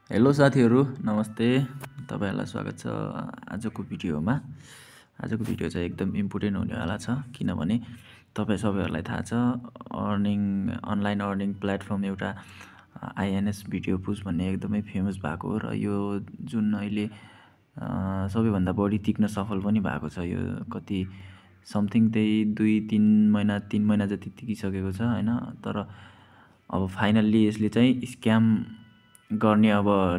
Hello साथीहरू, नमस्ते। तपाईहरुलाई स्वागत छ आजको भिडियोमा। आजको भिडियो चाहिँ एकदम इम्पोर्टेन्ट हुनेवाला छ किनभने तपाई सबैहरुलाई थाहा छ अनलाइन अर्निङ प्लेटफर्म एउटा Insvideopush भन्ने एकदमै फेमस भएको हो र यो जुन अहिले सबैभन्दा बढी टिक्न सफल पनि भएको छ। यो कति समथिङ त्यही 2-3 महिना 3 महिना जति टिकिसकेको छ हैन। तर अब फाइनल्ली यसले चाहिँ स्क्याम गर्ने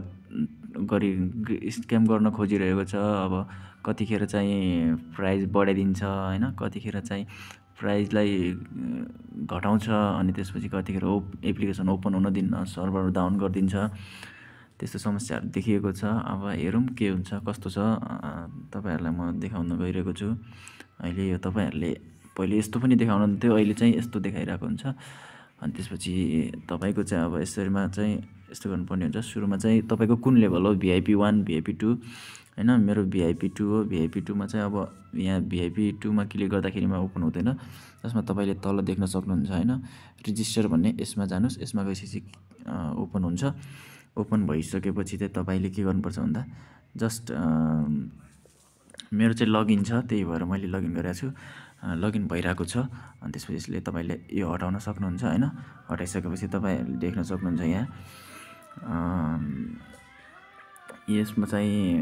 स्क्याम गर्न खोजिरहेको छ। अब कतिखेर चाहिँ प्राइस बढाइदिन्छ हैन, कतिखेर चाहिँ प्राइसलाई घटाउँछ अनि त्यसपछि कतिखेर एप्लिकेसन ओपन हुन दिन्न, सर्भर डाउन गरिदिन्छ। त्यस्तो समस्याहरु देखिएको छ। अब हेरौँ के हुन्छ कस्तो छ। तपाईहरुलाई म देखाउन गइरहेको छु। अहिले यो तपाईहरुले पहिले यस्तो पनि देखाउनुहुन्थ्यो, अहिले चाहिँ यस्तो देखाइरहेको हुन्छ। अनि त्यसपछि तपाईको चाहिँ अब यसरीमा चाहिँ यस्तो गर्नुपर्ने हुन्छ। सुरुमा चाहिँ तपाईको कुन लेभल हो, VIP 1 VIP 2 हैन। मेरो VIP 2 हो। VIP 2 मा चाहिँ अब यहाँ VIP 2 मा क्लिक गर्दाखेरिमा ओपन हुँदैन। जसमा तपाईले तल देख्न सक्नुहुन्छ हैन, रेजिस्टर भन्ने यसमा जानुस्। यसमा गएपछि ओपन हुन्छ। ओपन भइसकेपछि चाहिँ तपाईले के गर्नुपर्छ भन्दा जस्ट मेरो चाहिँ लगइन छ, त्यही भएर मैले लगइन गरेको छु। लगइन भइरहेको छ। अनि त्यसपछि यसले तपाईले यो हटाउन सक्नुहुन्छ हैन। हटाइसकेपछि तपाईहरुले देख्न सक्नुहुन्छ यहाँ यसमा चाहिँ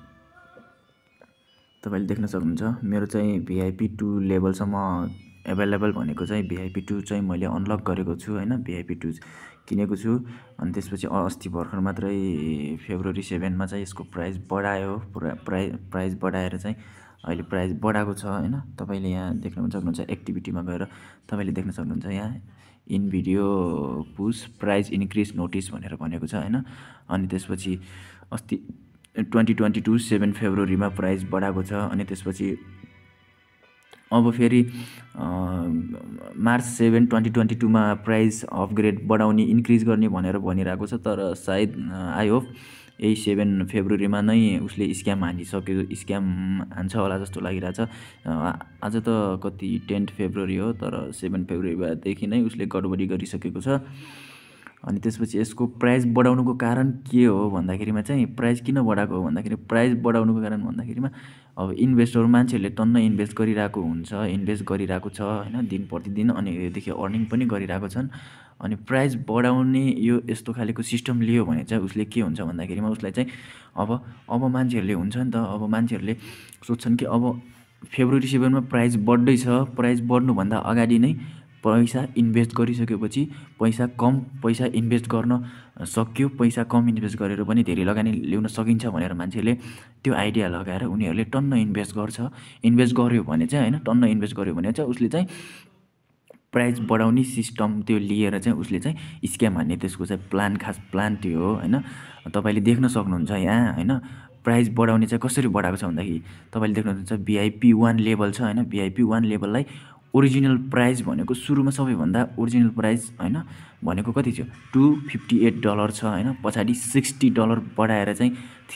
तपाईले देख्न सक्नुहुन्छ मेरो चाहिँ VIP 2 लेभलसम्म अवेलेबल भनेको चाहिँ VIP 2 चाहिँ मैले अनलक गरेको छु हैन। VIP 2 किनेको छु। अनि त्यसपछि अस्ति भर्खर मात्रै फेब्रुअरी 7 मा चाहिँ यसको प्राइस बढायो। प्राइस बढाएर चाहिँ अहिले प्राइस बढाएको छ हैन। तपाईले यहाँ देख्न सक्नुहुन्छ एक्टिभिटीमा गएर तपाईले देख्न सक्नुहुन्छ यहाँ Insvideopush प्राइस इन्क्रिज नोटिस भनेर भनेको छ हैन। अनि त्यसपछि अस्ति 2022 7 फेब्रुअरी मा प्राइस बढाएको छ। अनि त्यसपछि अब फेरि मार्च 7 2022 मा प्राइस अपग्रेड बढाउने इन्क्रिज गर्ने भनेर भनिरहेको छ। तर सायद आई होप यही 7 फेब्रुअरी मा नै उसले स्क्याम हान्छ होला जस्तो लागिरहेछ। आज त कति 10 फेब्रुअरी हो, तर 7 फेब्रुअरी देखि नै उसले गडबडी गरिसकेको छ। अनि त्यसपछि यसको प्राइस बढाउनुको कारण के हो भन्दाखेरिमा चाहिँ प्राइस किन बढाएको हो भन्दाखेरि प्राइस बढाउनुको कारण भन्दाखेरिमा अब इन्भेस्टर मान्छेहरूले टन्न इन्भेस्ट गरिरहेको हुन्छ, इन्भेस्ट गरिरहेको छ हैन दिन प्रतिदिन। अनि यसदेखि अर्निङ पनि गरिरहेको छन्। अनि प्राइस बढाउने यो यस्तो खालेको सिस्टम लियो भने चाहिँ उसले के हुन्छ भन्दाखेरिमा उसलाई चाहिँ अब मान्छेहरूले हुन्छ नि त, अब मान्छेहरूले सोच्छन् कि अब फेब्रुअरी 7 मा प्राइस बढ्दै छ, प्राइस बढ्नुभन्दा अगाडि नै पैसा इन्भेस्ट गरिसकेपछि पैसा इन्भेस्ट गर्न सक्यो, पैसा कम इन्भेस्ट गरेर पनि धेरै लगानी ल्याउन सकिन्छ भनेर मान्छेले त्यो आइडिया लगाएर उनीहरूले टन्न इन्भेस्ट गर्छ। इन्भेस्ट गर्यो भने चाहिँ हैन, टन्न इन्भेस्ट गर्यो भने चाहिँ उसले चाहिँ प्राइस बढाउने सिस्टम त्यो लिएर चाहिँ उसले चाहिँ स्क्याम हान्ने त्यसको चाहिँ खास प्लान त्यो हो हैन। तपाईले देख्न सक्नुहुन्छ यहाँ हैन प्राइस बढाउने चाहिँ कसरी बढाएको छ भन्दाखेरि तपाईले देख्नुहुन्छ VIP 1 लेभल छ हैन। VIP 1 लेभललाई ओरिजिनल प्राइस भनेको सुरुमा सबैभन्दा ओरिजिनल प्राइस हैन भनेको कति थियो $258 छ हैन। पछाडी $60 बढाएर चाहिँ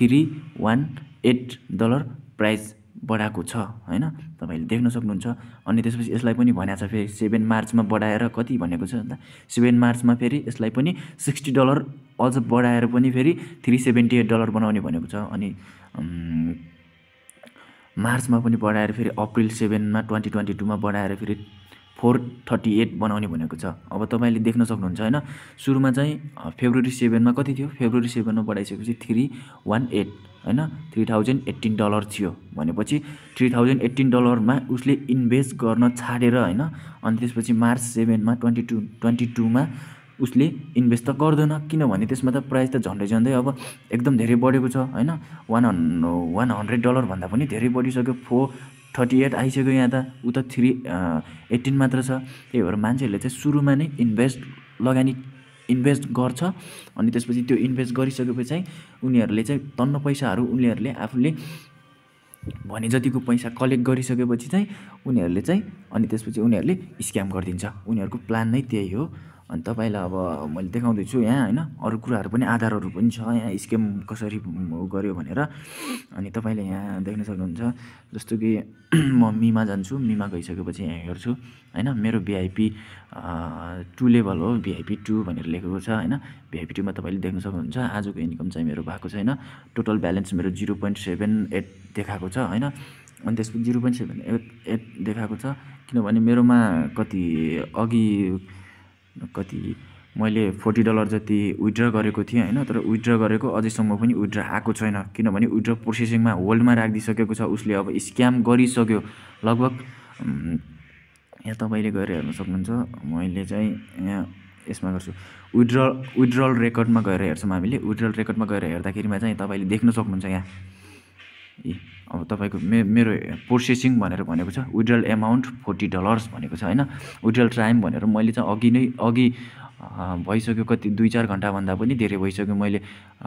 $318 प्राइस बढाएको छ हैन। तपाईले देख्न सक्नुहुन्छ। अनि त्यसपछि यसलाई पनि भनेको छ फेरि 7 मार्चमा बढाएर कति भनेको छ भन्दा 7 मार्चमा फेरि यसलाई पनि $60 अझ बढाएर पनि फेरि $378 बनाउने भनेको छ। अनि मार्चमा पनि बढाएर फेरि अप्रिल 7 मा 2022 मा बढाएर फेरि 438 बनाउने भनेको छ। अब तपाईले देख्न सक्नुहुन्छ हैन। सुरुमा चाहिँ फेब्रुअरी 7 मा कति थियो, फेब्रुअरी 7 मा बढाइसकेपछि 318 हैन $3018 थियो भनेपछि $3018 मा उसले इन्भेस्ट गर्न छाडेर हैन। अनि त्यसपछि मार्च 7 मा 2022 मा उसले इन्भेस्ट त गर्दैन, किनभने त्यसमा त प्राइस त झन्डै अब एकदम धेरै बढेको छ हैन। $100 भन्दा पनि धेरै बढिसक्यो। 438 आइसक्यो यहाँ त, उ त 318 मात्र छ। त्यही भएर मान्छेहरूले चाहिँ सुरुमा नै इन्भेस्ट गर्छ। अनि त्यसपछि त्यो इन्भेस्ट गरिसकेपछि चाहिँ उनीहरूले चाहिँ टन्न पैसाहरू उनीहरूले आफूले भने जतिको पैसा कलेक्ट गरिसकेपछि चाहिँ उनीहरूले चाहिँ अनि त्यसपछि उनीहरूले स्क्याम गरिदिन्छ। उनीहरूको प्लान नै त्यही हो। अनि तपाईँलाई अब मैले देखाउँदैछु यहाँ होइन, अरू कुराहरू पनि आधारहरू पनि छ यहाँ स्क्याम कसरी गर्यो भनेर। अनि तपाईँले यहाँ देख्न सक्नुहुन्छ, जस्तो कि म मीमा जान्छु, मीमा गइसकेपछि यहाँ हेर्छु होइन, मेरो भिआइपी 2 लेभल हो, भिआइपी 2 भनेर लेखेको छ होइन। भिआइपी 2मा तपाईँले देख्न सक्नुहुन्छ आजको इन्कम चाहिँ मेरो भएको छैन, टोटल ब्यालेन्स मेरो 0.78 देखाएको छ होइन। अनि त्यसपछि 0.78 देखाएको छ किनभने मेरोमा कति मैले $40 जति विथड्र गरेको थिएँ होइन, तर विथड्र गरेको अझैसम्म पनि विथड्र आएको छैन किनभने विथड्र प्रोसेसिङमा होल्डमा राखिदिइसकेको छ उसले, अब स्क्याम गरिसक्यो लगभग। यहाँ तपाईँले गएर हेर्न सक्नुहुन्छ, मैले चाहिँ यहाँ यसमा गर्छु विथड्रल रेकर्डमा गएर हेर्छौँ हामीले। विथड्रल रेकर्डमा गएर हेर्दाखेरिमा चाहिँ तपाईँले देख्न सक्नुहुन्छ यहाँ अब तपाईँको मेरो प्रोसेसिङ भनेर भनेको छ, विथड्रल एमाउन्ट $40 भनेको छ होइन। विथड्रल टाइम भनेर मैले चाहिँ अघि भइसक्यो, कति 2-4 घन्टाभन्दा पनि धेरै भइसक्यो मैले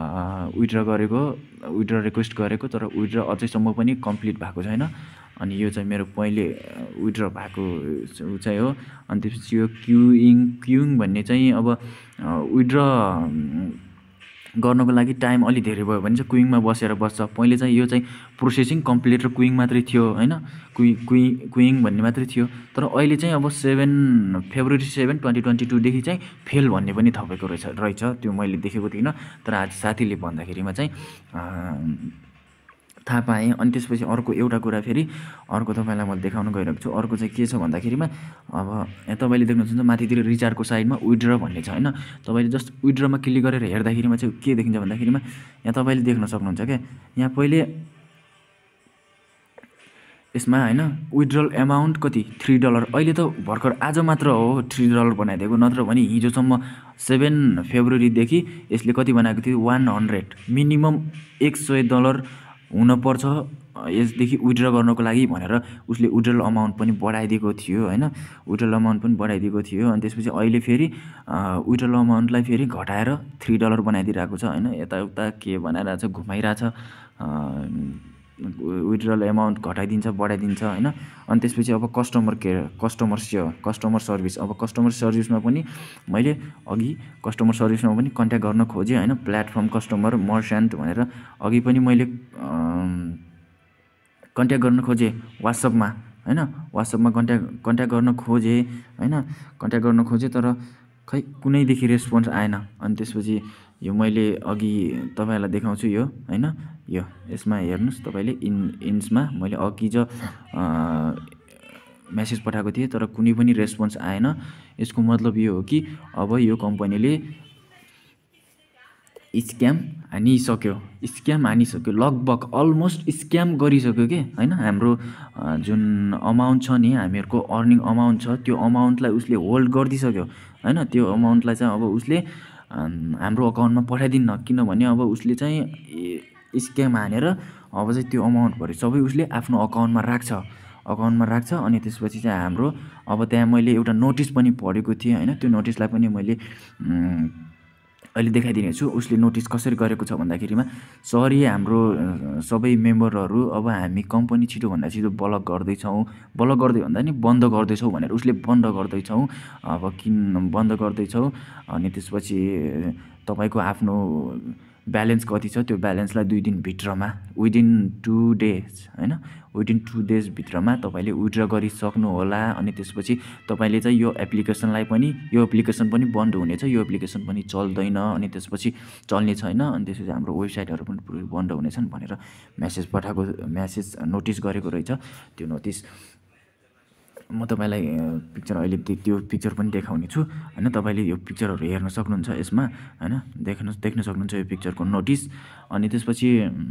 विथड्र रिक्वेस्ट गरेको, तर विथड्र अझैसम्म पनि कम्प्लिट भएको छैन। अनि यो चाहिँ मेरो पहिले विथड्र भएको चाहिँ हो। अनि त्यसपछि यो क्युइङ भन्ने चाहिँ अब विथड्र गर्नको लागि टाइम अलि धेरै भयो भने चाहिँ क्युइङमा बसेर बस्छ। पहिले चाहिँ यो चाहिँ प्रोसेसिङ कम्प्लिट र क्युइङ मात्रै थियो होइन, क्युइङ भन्ने मात्रै थियो। तर अहिले चाहिँ अब February 7, 2022देखि चाहिँ फेल भन्ने पनि थपेको रहेछ, त्यो मैले देखेको थिइनँ, तर आज साथीले भन्दाखेरिमा चाहिँ थाहा पाएँ। अनि त्यसपछि अर्को एउटा कुरा फेरि अर्को तपाईँलाई म देखाउन गइरहेको छु। अर्को चाहिँ के छ भन्दाखेरिमा अब यहाँ तपाईँले देख्नुहुन्छ माथितिर रिचार्जको साइडमा विथड्र भन्ने छ होइन। तपाईँले जस्ट विथड्रमा क्लिक गरेर हेर्दाखेरिमा चाहिँ के देखिन्छ भन्दाखेरिमा यहाँ तपाईँले देख्न सक्नुहुन्छ क्या, यहाँ पहिले यसमा होइन विथड्रल एमाउन्ट कति $3, अहिले त भर्खर आज मात्र हो $3 बनाइदिएको, नत्र भने हिजोसम्म 7 फेब्रुअरीदेखि यसले कति बनाएको थियो, 100 मिनिमम $100 हुनपर्छ यसदेखि विथड्र गर्नको लागि भनेर उसले विथड्रल अमाउन्ट पनि बढाइदिएको थियो होइन, विथड्रल अमाउन्ट पनि बढाइदिएको थियो। अनि त्यसपछि अहिले फेरि विथड्रल अमाउन्टलाई फेरि घटाएर $3 बनाइदिइरहेको छ होइन, यताउता के बनाइरहेछ, घुमाइरहेछ, विथड्रल एमाउन्ट घटाइदिन्छ बढाइदिन्छ होइन। अनि त्यसपछि अब कस्टमर सर्भिस, अब कस्टमर सर्भिसमा पनि मैले अघि कस्टमर सर्भिसमा पनि कन्ट्याक्ट गर्न खोजेँ होइन, प्लेटफर्म कस्टमर मर्चेन्ट भनेर अघि पनि मैले कन्ट्याक्ट गर्न खोजेँ वाट्सएपमा होइन, वाट्सएपमा कन्ट्याक्ट गर्न खोजेँ होइन, कन्ट्याक्ट गर्न खोजेँ तर खै कुनैदेखि रेस्पोन्स आएन। अनि त्यसपछि यो मैले अघि तपाईँलाई देखाउँछु यो होइन, यो यसमा हेर्नुहोस् तपाईँले इन्समा मैले अघि मेसेज पठाएको थिएँ तर कुनै पनि रेस्पोन्स आएन। यसको मतलब यो हो कि अब यो कम्पनीले स्क्याम हानिसक्यो, लगभग अलमोस्ट स्क्याम गरिसक्यो कि होइन। हाम्रो जुन अमाउन्ट छ नि, हामीहरूको अर्निङ अमाउन्ट छ, त्यो अमाउन्टलाई उसले होल्ड गरिदिइसक्यो होइन। त्यो अमाउन्टलाई चाहिँ अब उसले हाम्रो अकाउन्टमा पठाइदिन्न, किनभने अब उसले चाहिँ स्क्याम हानेर अब चाहिँ त्यो अमाउन्टभरि सबै उसले आफ्नो अकाउन्टमा राख्छ। अनि त्यसपछि चाहिँ हाम्रो अब त्यहाँ मैले एउटा नोटिस पनि पढेको थिएँ होइन, त्यो नोटिसलाई पनि मैले अहिले देखाइदिनेछु। उसले नोटिस कसरी गरेको छ भन्दाखेरिमा, सरी हाम्रो सबै मेम्बरहरू अब हामी कम्पनी छिटोभन्दा छिटो ब्लक गर्दै भन्दा नि बन्द गर्दैछौँ भनेर उसले बन्द गर्दैछौँ, अब किन बन्द गर्दैछौँ। अनि त्यसपछि तपाईँको आफ्नो ब्यालेन्स कति छ त्यो ब्यालेन्सलाई 2 दिनभित्रमा विदिन 2 डेज होइन, विदिन 2 डेजभित्रमा तपाईँले विथड्र गरिसक्नु होला। अनि त्यसपछि तपाईँले चाहिँ यो एप्लिकेसन पनि बन्द हुनेछ, यो एप्लिकेसन पनि चल्दैन, अनि त्यसपछि चल्ने छैन, अनि त्यसपछि हाम्रो वेबसाइटहरू पनि पुरै बन्द हुनेछन् भनेर मेसेज नोटिस गरेको रहेछ। त्यो नोटिस म तपाईँलाई पिक्चर अहिले त्यो पिक्चर पनि देखाउने छु होइन, तपाईँले यो पिक्चरहरू हेर्न सक्नुहुन्छ यसमा होइन, देख्न सक्नुहुन्छ यो पिक्चरको नोटिस। अनि त्यसपछि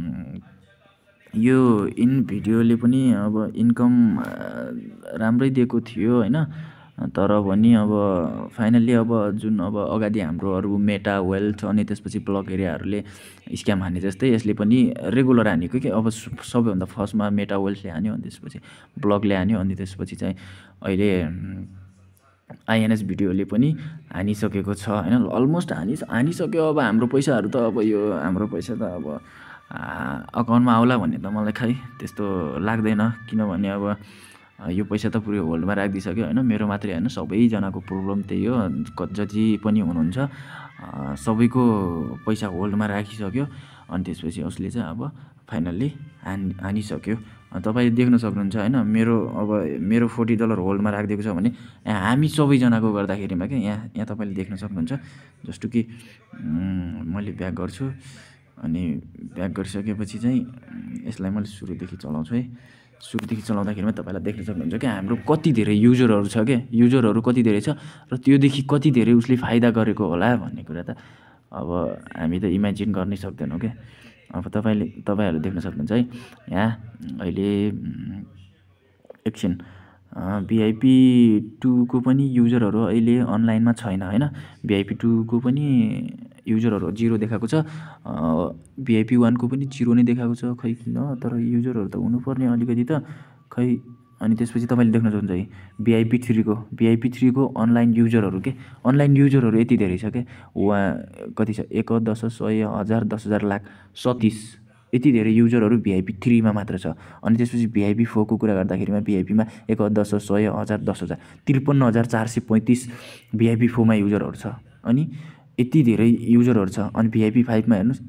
यो इनभिडियोले पनि अब इन्कम राम्रै दिएको थियो होइन, तर पनि अब फाइनल्ली अब जुन अब अगाडि हाम्रो अरू मेटा वेल्थ अनि त्यसपछि ब्लक एरियाहरूले स्क्याम हाने जस्तै यसले पनि रेगुलर हानेको कि। अब सबैभन्दा फर्स्टमा मेटा वेल्थले हान्यो, अनि त्यसपछि ब्लकले हान्यो, अनि त्यसपछि चाहिँ अहिले आइएनएस भिडियोले पनि हानिसकेको छ होइन, अलमोस्ट हानिसक्यो। अब हाम्रो पैसाहरू त अब यो हाम्रो पैसा त अब अकाउन्टमा आउला भन्ने त मलाई खै त्यस्तो लाग्दैन, किनभने अब यो पैसा त पुरै होल्डमा राखिदिइसक्यो होइन। मेरो मात्रै होइन, सबैजनाको प्रब्लम त्यही हो। जति पनि हुनुहुन्छ सबैको पैसा होल्डमा राखिसक्यो। अनि त्यसपछि उसले चाहिँ अब फाइनल्ली हानिसक्यो। तपाईँले देख्न सक्नुहुन्छ होइन, मेरो $40 होल्डमा राखिदिएको छ भने यहाँ हामी सबैजनाको गर्दाखेरिमा क्या यहाँ तपाईँले देख्न सक्नुहुन्छ। जस्तो कि मैले ब्याक गर्छु, अनि ब्याक गरिसकेपछि चाहिँ यसलाई मैले सुरुदेखि चलाउँछु है। सुरुदेखि चलाउँदाखेरिमा तपाईँलाई देख्न सक्नुहुन्छ क्या हाम्रो कति धेरै युजरहरू छ क्या, युजरहरू कति धेरै छ र त्योदेखि कति धेरै उसले फाइदा गरेको होला भन्ने कुरा त अब हामी त इमेजिन गर्नै सक्दैनौँ क्या। अब तपाईँहरूले देख्न सक्नुहुन्छ है यहाँ अहिले एकछिन VIP 2 को पनि युजरहरू अहिले अनलाइनमा छैन होइन। VIP 2 को पनि युजरहरू 0 देखाएको छ। VIP 1 को पनि 0 नै देखाएको छ। खै किन, तर युजरहरू त हुनुपर्ने अलिकति त खै। अनि त्यसपछि तपाईँले देख्न सक्नुहुन्छ है VIP 3 को अनलाइन युजरहरू के, अनलाइन युजरहरू यति धेरै छ क्या। वहाँ कति छ, 1 10 100 1000 10,000 लाख 37 यति धेरै युजरहरू VIP 3 मा मात्र छ। अनि त्यसपछि VIP 4 को कुरा गर्दाखेरिमा VIP मा 1 10 100 1000 10,000 53,435 VIP 4 मा युजरहरू छ। अनि यति धेरै युजरहरू छ। अनि VIP 5 मा हेर्नुहोस्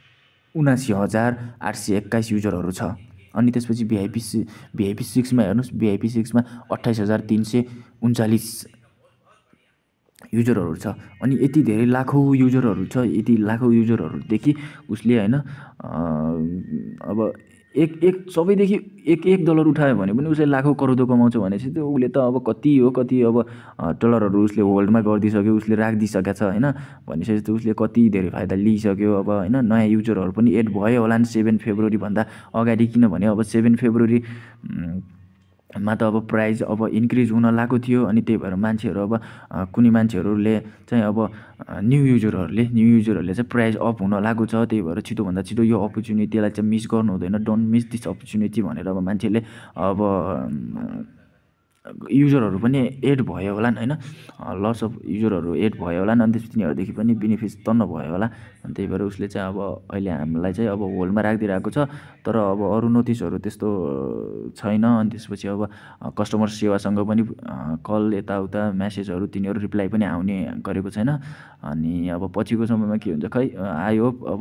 79,821 युजरहरू छ। अनि त्यसपछि VIP 6 मा हेर्नुहोस्, VIP 6 मा 28,339 युजरहरू छ। अनि यति धेरै लाखौँ युजरहरू छ। यति लाखौँ युजरहरूदेखि उसले होइन अब एक सबैदेखि $1 उठायो भने पनि उसले लाखौँ करोडौँ कमाउँछ भनेपछि त्यो उसले त अब कति अब डलरहरू उसले होल्डमा गरिदिइसक्यो, उसले राखिदिइसकेको छ होइन। भनेपछि त उसले कति धेरै फाइदा लिइसक्यो अब होइन। नयाँ युजरहरू पनि एड भयो होला नि 7 फेब्रुअरी भन्दा अगाडि, किनभने अब 7 फेब्रुअरी मा त अब प्राइस अब इन्क्रिज हुन लागेको थियो। अनि त्यही भएर मान्छेहरू अब कुनै मान्छेहरूले चाहिँ अब न्यू युजरहरूले चाहिँ प्राइस अप हुन लागेको छ। त्यही भएर छिटोभन्दा छिटो यो अपर्च्युनिटीलाई चाहिँ मिस गर्नु हुँदैन, डोन्ट मिस दिस अपर्च्युनिटी भनेर अब मान्छेले अब युजरहरू पनि एड भयो होला नि होइन। लस अफ युजरहरू एड भयो होला नि। अनि त्यसपछि तिनीहरूदेखि पनि बेनिफिट्स त नभयो होला। अनि त्यही भएर उसले चाहिँ अब अहिले हामीलाई चाहिँ अब होल्डमा राखिदिइरहेको छ। तर अब अरू नोटिसहरू त्यस्तो छैन। अनि त्यसपछि अब कस्टमर सेवासँग पनि कल यताउता म्यासेजहरू तिनीहरू रिप्लाई पनि आउने गरेको छैन। अनि अब पछिको समयमा के हुन्छ खै, आई होप अब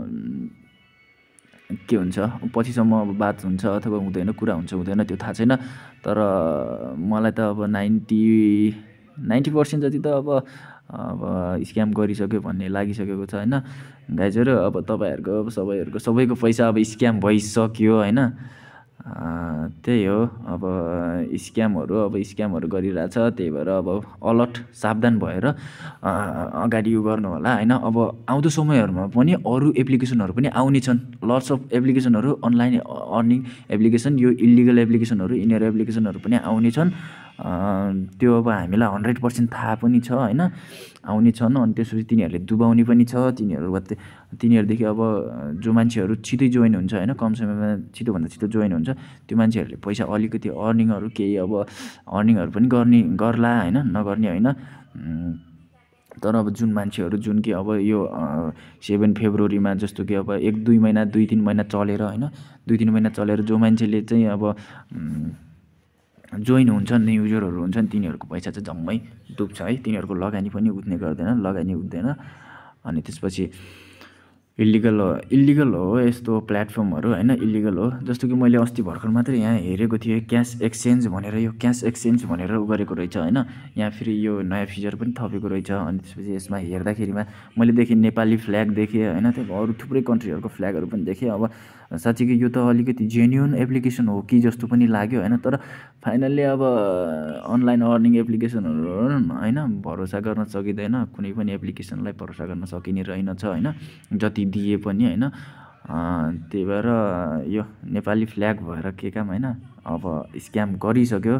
के हुन्छ पछिसम्म अब बात हुन्छ अथवा हुँदैन, कुरा हुन्छ हुँदैन त्यो थाहा छैन। तर मलाई त अब 90% जति त अब स्क्याम गरिसक्यो भन्ने लागिसकेको छ होइन गाइजहरू। अब तपाईँहरूको सबैको पैसा अब स्क्याम भइसक्यो होइन। त्यही हो अब स्क्यामहरू गरिरहेछ। त्यही भएर अब अलर्ट सावधान भएर अगाडि यो गर्नु होला होइन। अब आउँदो समयहरूमा पनि अरू एप्लिकेसनहरू पनि आउने छन्। लट्स अफ एप्लिकेसनहरू, अनलाइन अर्निङ एप्लिकेसन, यो इलिगल एप्लिकेसनहरू, यिनीहरू एप्लिकेसनहरू पनि आउने छन्। त्यो अब हामीलाई 100% थाहा पनि छ होइन, आउने छन्। अनि त्यसपछि तिनीहरूले दुबाउने पनि छ। तिनीहरूदेखि अब जो मान्छेहरू छिटै जोइन हुन्छ होइन, कम समयमा छिटोभन्दा छिटो जोइन हुन्छ, त्यो मान्छेहरूले पैसा अलिकति अर्निङहरू केही अब अर्निङहरू पनि गर्ला होइन, नगर्ने होइन। तर अब जुन मान्छेहरू जुन कि अब यो 7 फेब्रुअरीमा जस्तो कि अब 1-2 महिना 2-3 महिना चलेर होइन, 2-3 महिना चलेर जो मान्छेले चाहिँ अब जोइन हुन्छन्, युजरहरू हुन्छन्, तिनीहरूको पैसा चाहिँ जम्मै डुब्छ है। तिनीहरूको लगानी पनि उठ्ने गर्दैन, लगानी उठ्दैन। अनि त्यसपछि इलिगल हो यस्तो प्लेटफर्महरू होइन, इलिगल हो। जस्तो कि मैले अस्ति भर्खर मात्रै यहाँ हेरेको थिएँ क्यास एक्सचेन्ज भनेर गरेको रहेछ होइन। यहाँ फेरि यो नयाँ फिचर पनि थपेको रहेछ। अनि त्यसपछि यसमा हेर्दाखेरिमा मैले देखेँ नेपाली फ्ल्याग देखेँ होइन, त्यो अरू थुप्रै कन्ट्रीहरूको फ्ल्यागहरू पनि देखेँ। अब साँच्चीकै यो त अलिकति जेन्युन एप्लिकेसन हो कि जस्तो पनि लाग्यो होइन। तर फाइनल्ली अब अनलाइन अर्निङ एप्लिकेसनहरू होइन, भरोसा गर्न सकिँदैन। कुनै पनि एप्लिकेसनलाई भरोसा गर्न सकिने रहेनछ होइन, जति दिए पनि होइन। त्यही भएर यो नेपाली फ्ल्याग भएर के काम होइन, अब स्क्याम गरिसक्यो।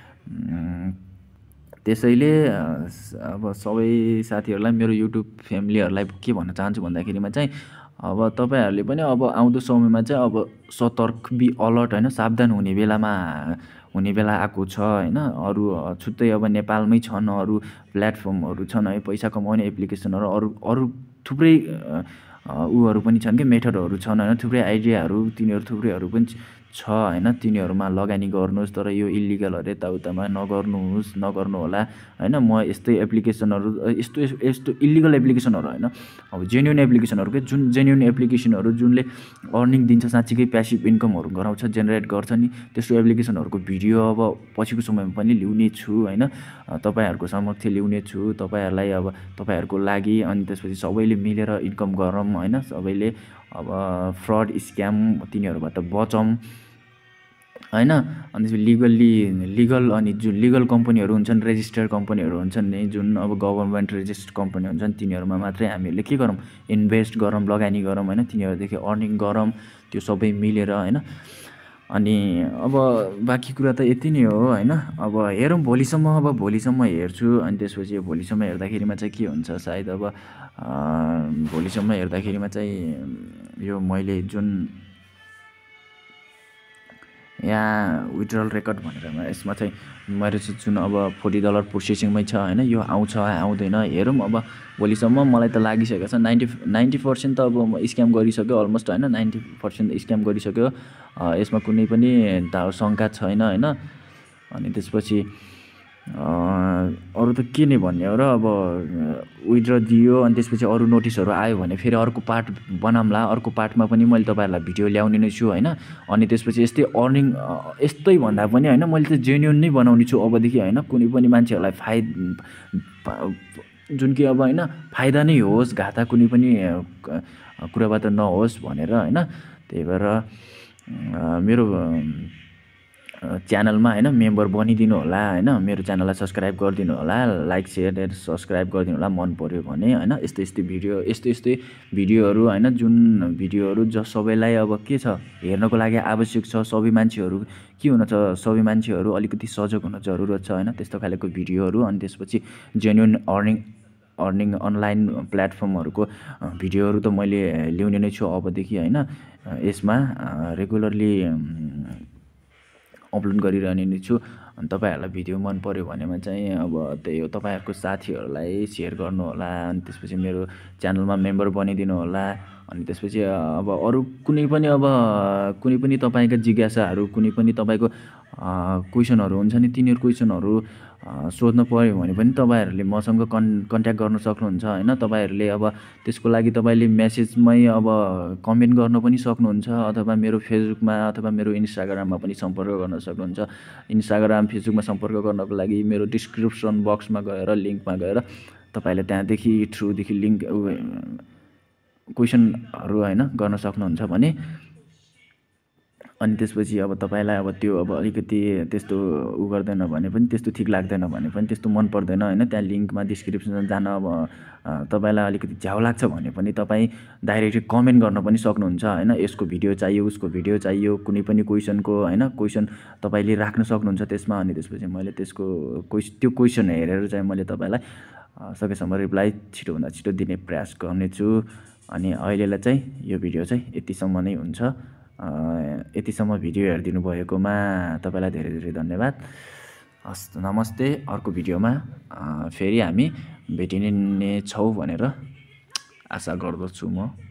त्यसैले अब सबै साथीहरूलाई, मेरो युट्युब फ्यामिलीहरूलाई के भन्न चाहन्छु भन्दाखेरिमा चाहिँ अब तपाईँहरूले पनि अब आउँदो समयमा चाहिँ अब सतर्क, बी अलर्ट होइन, सावधान हुने बेला आएको छ होइन। अरू छुट्टै अब नेपालमै छन् अरू प्लेटफर्महरू छन् है, पैसा कमाउने एप्लिकेसनहरू अरू थुप्रै ऊहरू पनि छन् कि, मेथडहरू छन् होइन, थुप्रै आइडियाहरू तिनीहरू थुप्रैहरू पनि छ हैन तिनीहरूमा लगानी गर्नुहोस्, तर यो इल्लिगलहरू यताउतामा नगर्नु होला हैन। म यस्तै एप्लिकेसनहरू यस्तो इल्लिगल एप्लिकेसनहरू हैन, अब जेन्युन एप्लिकेसनहरू के जुन जेन्युन एप्लिकेसनहरू जुनले अर्निङ दिन्छ, साँच्चीकै प्यासिभ इन्कमहरू गराउँछ, जेनेरेट गर्छ नि, त्यस्तो एप्लिकेसनहरूको भिडियो अब पछिको समयमा पनि ल्याउने छु हैन। तपाईँहरूको समक्ष ल्याउने छु, तपाईँहरूलाई अब तपाईँहरूको लागि। अनि त्यसपछि सबैले मिलेर इन्कम गरौँ हैन, सबैले अब फ्रड स्क्याम तिनीहरूबाट बचौँ हैन। अनि लिगल अनि जुन लिगल कम्पनीहरू हुन्छन्, रेजिस्टर्ड कम्पनीहरू हुन्छन् नि, जुन अब गभर्मेन्ट रेजिस्टर्ड कम्पनी हुन्छन्, तिनीहरूमा मात्रै हामीहरूले के गरौँ, इन्भेस्ट गरौँ, लगानी गरौँ हैन, तिनीहरूदेखि अर्निङ गरौँ, त्यो सबै मिलेर हैन। अनि अब बाँकी कुरा त यति नै हो हैन। अब हेरौँ भोलिसम्म हेर्छु। अनि त्यसपछि भोलिसम्म हेर्दाखेरिमा चाहिँ के हुन्छ, सायद अब भोलिसम्म हेर्दाखेरिमा चाहिँ यो मैले जुन यहाँ विथड्रल रेकर्ड भनेर यसमा चाहिँ मेरो चाहिँ जुन अब $40 प्रोसेसिङमै छ हैन, यो आउँछ आउँदैन हेरौँ। अब भोलिसम्म मलाई त लागिसकेको छ 90% त अब स्क्याम गरिसक्यो अलमोस्ट हैन, 90% स्क्याम गरिसक्यो। यसमा कुनै पनि शङ्का छैन हैन। अनि त्यसपछि अरू त के नै भन्ने हो र, अब विथड्र दियो अनि त्यसपछि अरू नोटिसहरू आयो भने फेरि अर्को पार्ट बनाउँला, अर्को पार्टमा पनि मैले तपाईँहरूलाई भिडियो ल्याउने नै छु हैन। अनि त्यसपछि यस्तै अर्निङ यस्तै भन्दा पनि हैन, मैले चाहिँ जेन्युन नै बनाउने छु अबदेखि हैन। कुनै पनि मान्छेहरूलाई जुन कि अब हैन फाइदा नै होस्, घाटा कुनै पनि कुराबाट नहोस् भनेर हैन। त्यही भएर मेरो च्यानलमा हैन मेम्बर बनिदिनु होला हैन, मेरो च्यानललाई सब्सक्राइब गरिदिनु होला, लाइक सेयर सब्सक्राइब गरिदिनु होला मन पर्यो भने हैन। यस्तै भिडियोहरू हैन, जुन भिडियोहरू सबैलाई अब के छ हेर्नको लागि आवश्यक छ। सबै मान्छेहरू के हुन छ, सबै मान्छेहरू अलिकति सजग हुन जरुरत छ हैन, त्यस्तो खालको भिडियोहरू। अनि त्यसपछि जेन्युन अर्निङ अनलाइन प्लेटफर्महरूको भिडियोहरू त मैले ल्याउने नै छु अबदेखि हैन। यसमा रेगुलरली अपलोड गरिरहने नै छु। अनि तपाईँहरूलाई भिडियो मन पर्यो भनेमा चाहिँ अब त्यही हो, तपाईँहरूको साथीहरूलाई सेयर गर्नु होला। अनि त्यसपछि मेरो च्यानलमा मेम्बर बनिदिनु होला। अनि त्यसपछि अब अरू कुनै पनि तपाईँका जिज्ञासाहरू, कुनै पनि तपाईँको क्वेसनहरू हुन्छ नि, तिनीहरू क्वेसनहरू सोध्नु पर्यो भने पनि तपाईँहरूले मसँग कन्ट्याक्ट गर्न सक्नुहुन्छ हैन। तपाईँहरूले अब त्यसको लागि तपाईँले मेसेजमै अब कमेन्ट गर्न पनि सक्नुहुन्छ, अथवा मेरो फेसबुकमा अथवा मेरो इन्स्टाग्राममा पनि सम्पर्क गर्न सक्नुहुन्छ। इन्स्टाग्राम फेसबुकमा सम्पर्क गर्नको लागि मेरो डिस्क्रिप्सन बक्समा गएर लिङ्कमा गएर तपाईँले त्यहाँदेखि थ्रुदेखि लिङ्क क्वेसनहरू हैन गर्न सक्नुहुन्छ भने। अनि त्यसपछि अब तपाईँलाई अब त्यो अब अलिकति त्यस्तो गर्दैन भने पनि, त्यस्तो ठिक लाग्दैन भने पनि, त्यस्तो मन पर्दैन हैन, त्यहाँ लिङ्कमा डिस्क्रिप्सनमा जान अब तपाईँलाई अलिकति झ्याउ लाग्छ भने पनि तपाईँ डाइरेक्टली कमेन्ट गर्न पनि सक्नुहुन्छ हैन। यसको भिडियो चाहियो, उसको भिडियो चाहियो, कुनै पनि क्वेसनको हैन क्वेसन तपाईँले राख्न सक्नुहुन्छ त्यसमा। अनि त्यसपछि मैले त्यो क्वेसन हेरेर चाहिँ मैले तपाईँलाई सकेसम्म रिप्लाई छिटोभन्दा छिटो दिने प्रयास गर्नेछु। अनि अहिलेलाई चाहिँ यो भिडियो चाहिँ यतिसम्म नै हुन्छ। यतिसम्म भिडियो हेरिदिनु भएकोमा तपाईँलाई धेरै धेरै धन्यवाद। हस्, नमस्ते। अर्को भिडियोमा फेरि हामी भेटिने छौँ भनेर आशा गर्दछु म।